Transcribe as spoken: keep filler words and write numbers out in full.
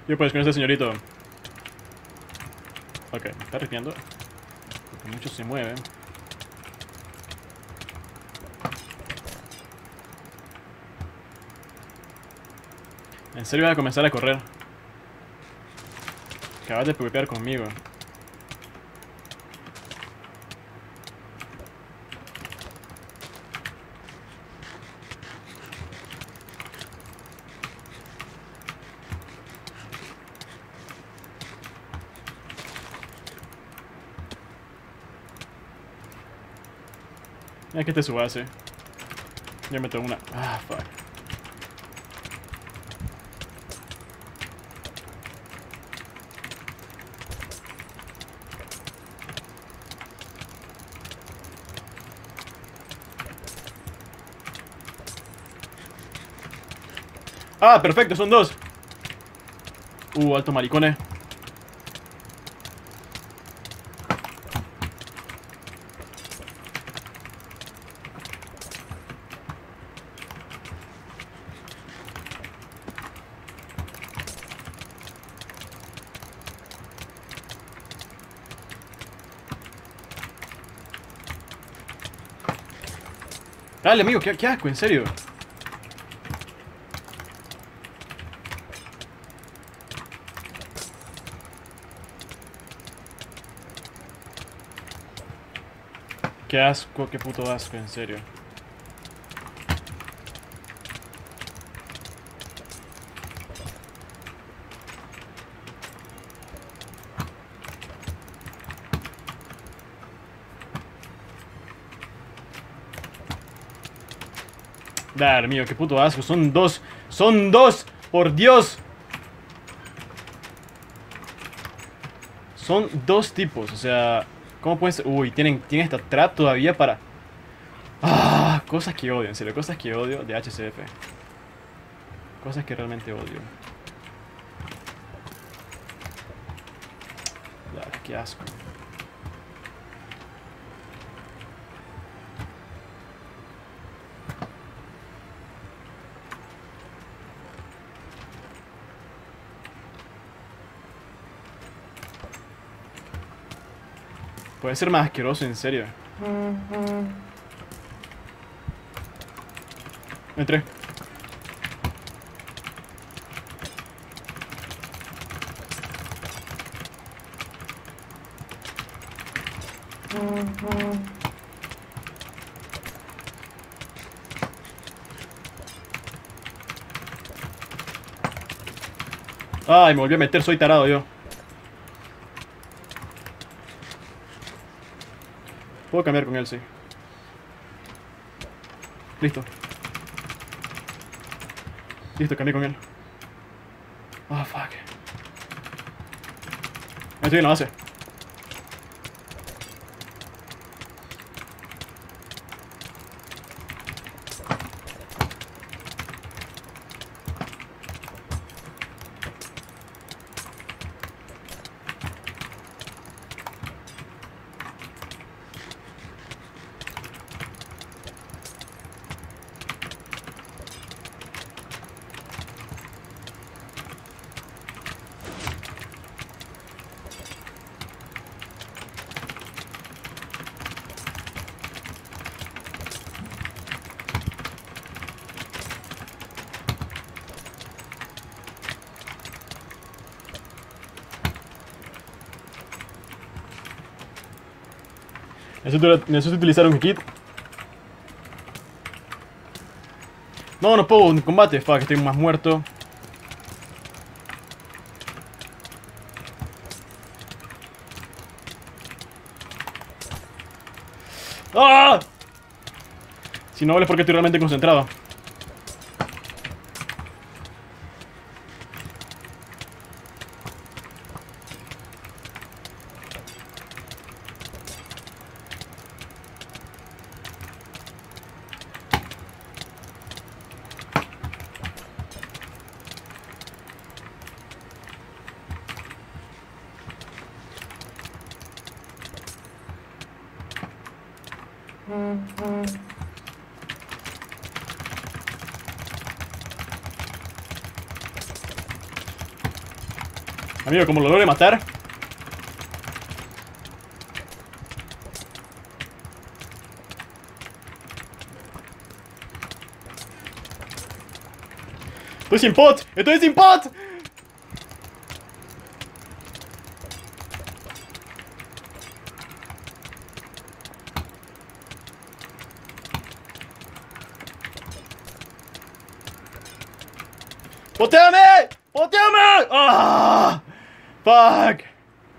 Yo pues con este señorito. Ok, me está ripiando. Porque mucho se mueve. En serio vas a comenzar a correr. Acabas de pepear conmigo. Mira que este es su base. Yo meto una. Ah, fuck. Ah, perfecto, son dos. Uh, alto maricones. Dale, amigo, qué, qué asco, en serio. Qué asco, qué puto asco, en serio. Dale, amigo, qué puto asco. Son dos. Son dos. Por Dios. Son dos tipos, o sea... ¿Cómo pueden ser? Uy, tienen, tienen esta trap todavía para... Ah, cosas que odio, en serio, cosas que odio de H C F. Cosas que realmente odio. Dale, qué asco. Puede ser más asqueroso, en serio. Entré. Ay, me volví a meter, soy tarado yo. Puedo cambiar con él, sí. Listo. Listo, cambié con él. Ah, oh, fuck. Estoy en la base. Necesito, necesito utilizar un kit. No, no puedo en combate. Fuck, estoy más muerto. ¡Ah! Si no vale porque estoy realmente concentrado. Amigo, como lo logre matar. Estoy sin pot. Estoy sin pot. ¡Poteame! ¡Poteame! ¡Ah! ¡Fuck!